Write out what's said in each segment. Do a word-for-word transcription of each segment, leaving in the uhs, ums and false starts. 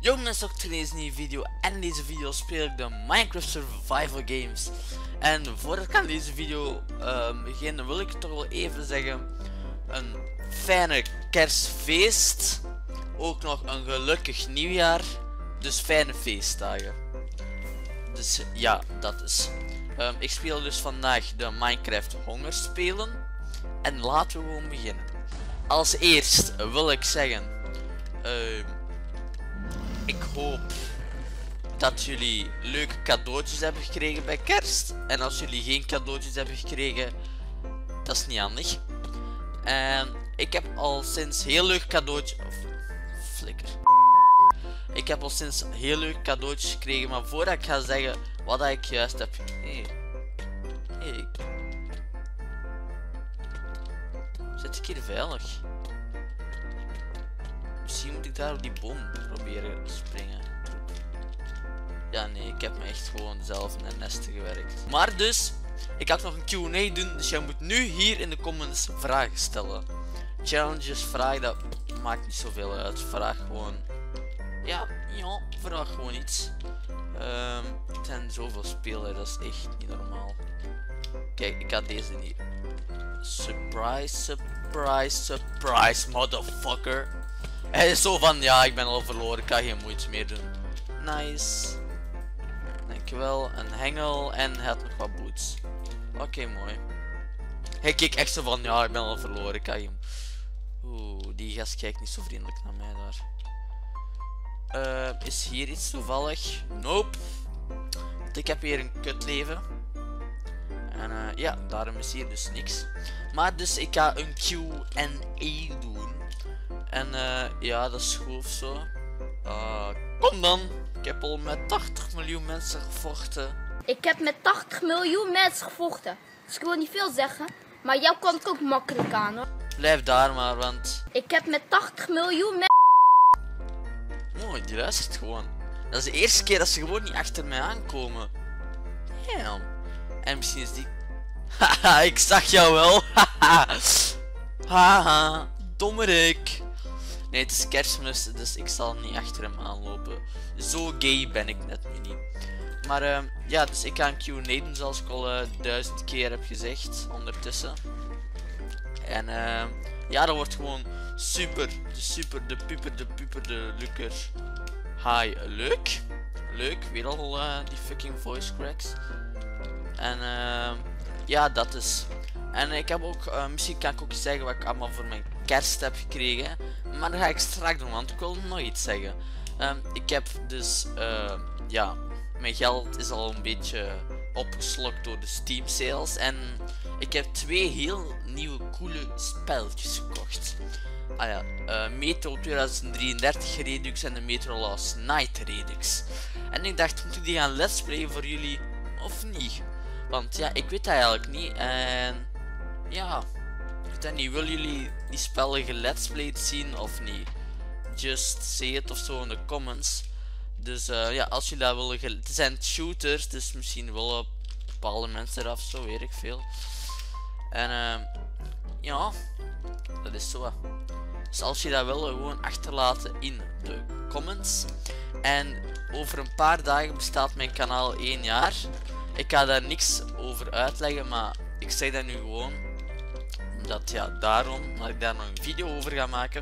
Yo mensen, ook in deze nieuwe video. En in deze video speel ik de Minecraft Survival Games. En voordat ik aan deze video uh, begin, wil ik toch wel even zeggen: een fijne kerstfeest. Ook nog een gelukkig nieuwjaar. Dus fijne feestdagen. Dus ja, dat is. Um, ik speel dus vandaag de Minecraft hongerspelen. En laten we gewoon beginnen. Als eerst wil ik zeggen. Uh, ik hoop dat jullie leuke cadeautjes hebben gekregen bij kerst. En als jullie geen cadeautjes hebben gekregen, dat is niet handig. En ik heb al sinds heel leuk cadeautjes. Of flikker. Ik heb al sinds heel leuk cadeautjes gekregen. Maar voordat ik ga zeggen wat ik juist heb. Hey. Hey. Zit ik hier veilig? Misschien moet ik daar op die boom proberen te springen. Ja, nee, ik heb me echt gewoon zelf in een nesten gewerkt. Maar dus, ik ga nog een Q en A doen. Dus jij moet nu hier in de comments vragen stellen. Challenges, vragen, dat maakt niet zoveel uit. Vraag gewoon. Ja, ja, vraag gewoon iets. Um, er zijn zoveel spelers, dat is echt niet normaal. Kijk, ik ga deze niet. Surprise, surprise, surprise, motherfucker. Hij is zo van, ja, ik ben al verloren, ik kan geen moeite meer doen. Nice. Dankjewel, een hengel en hij had nog wat boots. Oké, okay, mooi. Hij keek echt zo van, ja, ik ben al verloren, ik kan hem. Oeh, die gast kijkt niet zo vriendelijk naar mij daar. Uh, is hier iets toevallig? Nope. Want ik heb hier een kutleven. En uh, ja, daarom is hier dus niks. Maar dus ik ga een Q en A doen. En uh, ja, dat is goed of zo. Uh, kom dan. Ik heb al met tachtig miljoen mensen gevochten. Ik heb met tachtig miljoen mensen gevochten. Dus ik wil niet veel zeggen. Maar jou kan ik ook makkelijk aan, hoor. Blijf daar maar, want... Ik heb met tachtig miljoen mensen... Mooi, die luistert gewoon. Dat is de eerste keer dat ze gewoon niet achter mij aankomen. Damn. En misschien is die... Haha, ik zag jou wel. Haha. Haha, dommerik. Nee, het is kerstmis, dus ik zal niet achter hem aanlopen. Zo gay ben ik net nu niet. Maar uh, ja, dus ik ga een Q en A doen, zoals ik al uh, duizend keer heb gezegd ondertussen. En uh, ja, dat wordt gewoon super, de super, de puper, de puper, de lukker. Hi, leuk. Leuk, weer al uh, die fucking voice cracks. En uh, ja, dat is. En ik heb ook, uh, misschien kan ik ook zeggen wat ik allemaal voor mijn kerst heb gekregen. Maar dat ga ik straks doen, want ik wil nog iets zeggen. Um, ik heb dus, uh, ja, mijn geld is al een beetje opgeslokt door de Steam sales. En ik heb twee heel nieuwe coole spelletjes gekocht. Ah ja, uh, Metro tweeduizend drieëndertig Redux en de Metro Last Night Redux. En ik dacht, moet ik die gaan let's playen voor jullie of niet? Want ja, ik weet dat eigenlijk niet. En ja, ik weet dat niet. Willen jullie die spellen gelet's played zien of niet? Just say it of zo in de comments. Dus uh, ja, als jullie dat willen. Het zijn shooters, dus misschien willen bepaalde mensen eraf, zo weet ik veel. En uh, ja, dat is zo. Dus als je dat willen, gewoon achterlaten in de comments. En over een paar dagen bestaat mijn kanaal één jaar. Ik ga daar niks over uitleggen, maar ik zeg dat nu gewoon. Dat ja, daarom dat ik daar nog een video over ga maken.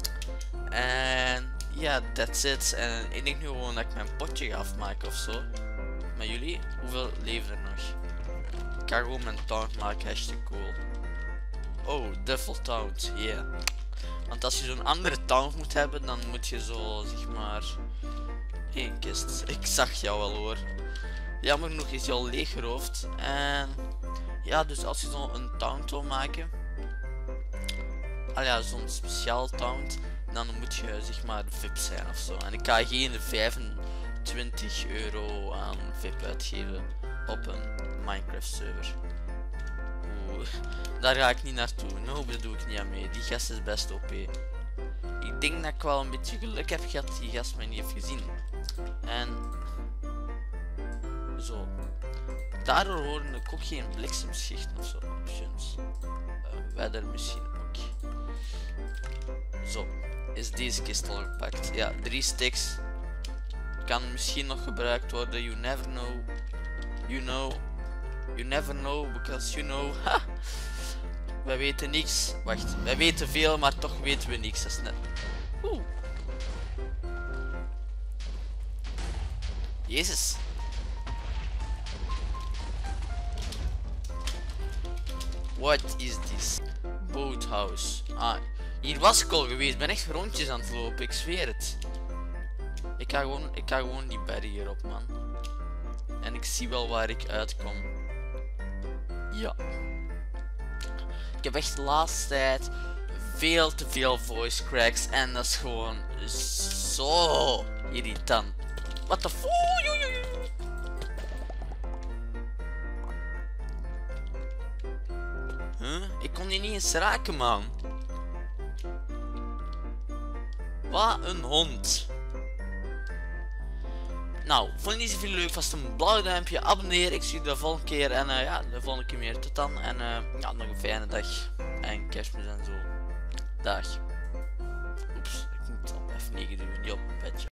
En ja, that's it. En ik denk nu gewoon dat ik mijn potje ga afmaken of zo. Met jullie, hoeveel leven er nog? Ik ga gewoon mijn taunt maken, hashtag cool. Oh, Devil Taunt, yeah. Want als je zo'n andere taunt moet hebben, dan moet je zo, zeg maar... één kist. Ik zag jou wel hoor. Jammer genoeg is hij al leeggeroofd. En ja, dus als je zo'n taunt wil maken, ah ja, zo'n speciaal taunt, dan moet je zeg maar V I P zijn of zo. En ik ga geen vijfentwintig euro aan V I P uitgeven op een Minecraft server. Oeh, daar ga ik niet naartoe. No, daar doe ik niet aan mee. Die gast is best O P. Ik denk dat ik wel een beetje geluk heb gehad dat die gast mij niet heeft gezien. En zo. Daardoor hoorde ik ook geen bliksemschichten of zo. Options. Uh, weather misschien ook. Zo. Is deze kist al gepakt? Ja, drie sticks. kan misschien nog gebruikt worden. You never know. You know. You never know because you know. Ha! Wij weten niks. Wacht, wij weten veel, maar toch weten we niks. Dat is net. Oeh. Jezus. What is this? Boathouse. Ah, hier was ik al geweest. Ik ben echt rondjes aan het lopen, ik zweer het. Ik ga gewoon, ik ga gewoon die barrier op, man. En ik zie wel waar ik uitkom. Ja. Ik heb echt de laatste tijd veel te veel voice cracks. En dat is gewoon zo irritant. What the fuck? Huh? Ik kon die niet eens raken, man. Wat een hond. Nou, vond je deze video leuk? Vast een blauw duimpje, abonneer. Ik zie je de volgende keer. En uh, ja, de volgende keer meer. Tot dan. En uh, ja, nog een fijne dag. En kerstmis en zo. Dag. Oeps, ik moet het op F negen doen. Niet op een petje.